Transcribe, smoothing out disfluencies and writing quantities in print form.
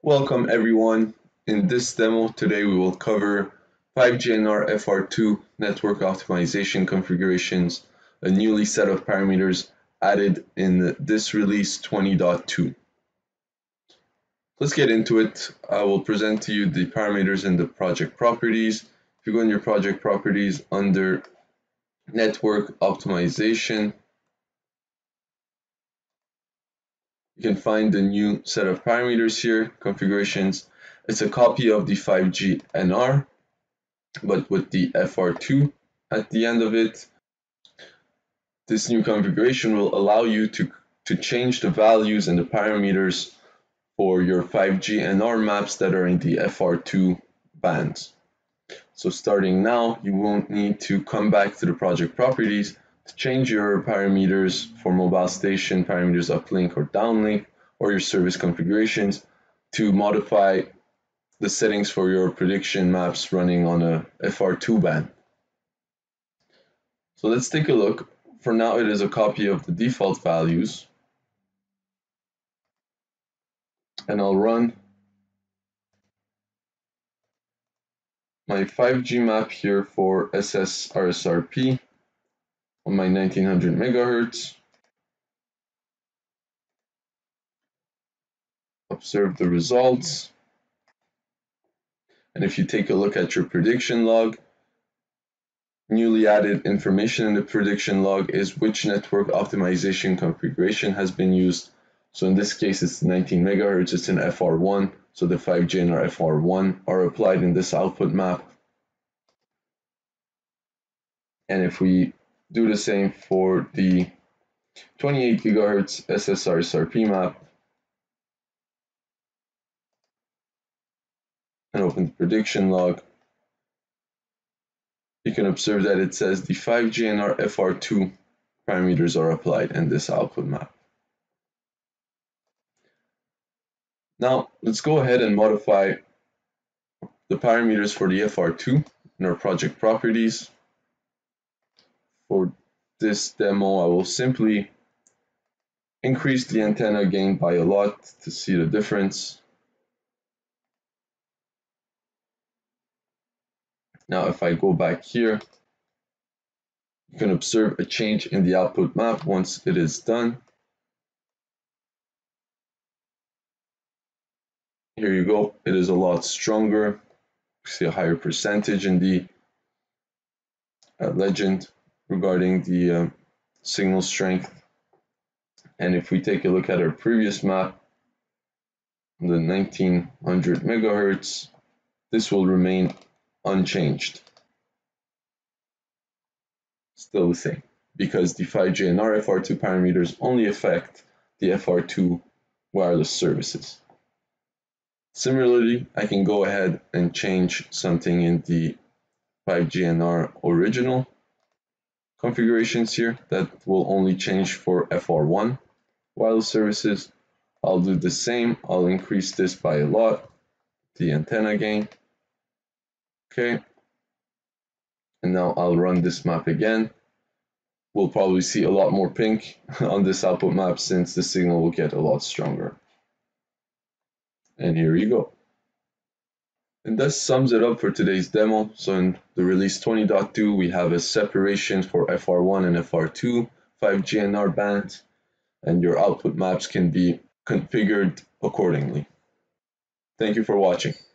Welcome everyone. In this demo today we will cover 5G NR FR2 network optimization configurations, a newly set of parameters added in this release 20.2. Let's get into it. I will present to you the parameters in the project properties. If you go in your project properties under network optimization, you can find the new set of parameters here, configurations. It's a copy of the 5G NR, but with the FR2 at the end of it. This new configuration will allow you to change the values and the parameters for your 5G NR maps that are in the FR2 bands. So starting now, you won't need to come back to the project properties to change your parameters for mobile station, parameters uplink or downlink, or your service configurations to modify the settings for your prediction maps running on a FR2 band. So let's take a look. For now, it is a copy of the default values, and I'll run my 5G map here for SSRSRP on my 1900 megahertz. Observe the results. And if you take a look at your prediction log, newly added information in the prediction log is which network optimization configuration has been used. So in this case, it's 19 megahertz, it's in FR1, so the 5G and our FR1 are applied in this output map. And if we do the same for the 28 gigahertz SSRSRP map, and open the prediction log, you can observe that it says the 5G and our FR2 parameters are applied in this output map. Now, let's go ahead and modify the parameters for the FR2 in our project properties. For this demo, I will simply increase the antenna gain by a lot to see the difference. Now, if I go back here, you can observe a change in the output map once it is done. Here you go, it is a lot stronger. You see a higher percentage in the legend regarding the signal strength. And if we take a look at our previous map, the 1900 megahertz, this will remain unchanged. Still the same, because the 5G and our FR2 parameters only affect the FR2 wireless services. Similarly, I can go ahead and change something in the 5G NR original configurations here that will only change for FR1 wireless services. I'll do the same. I'll increase this by a lot, the antenna gain. Okay. And now I'll run this map again. We'll probably see a lot more pink on this output map since the signal will get a lot stronger. And here you go. And that sums it up for today's demo. So in the release 20.2, we have a separation for FR1 and FR2 5G NR bands, and your output maps can be configured accordingly. Thank you for watching.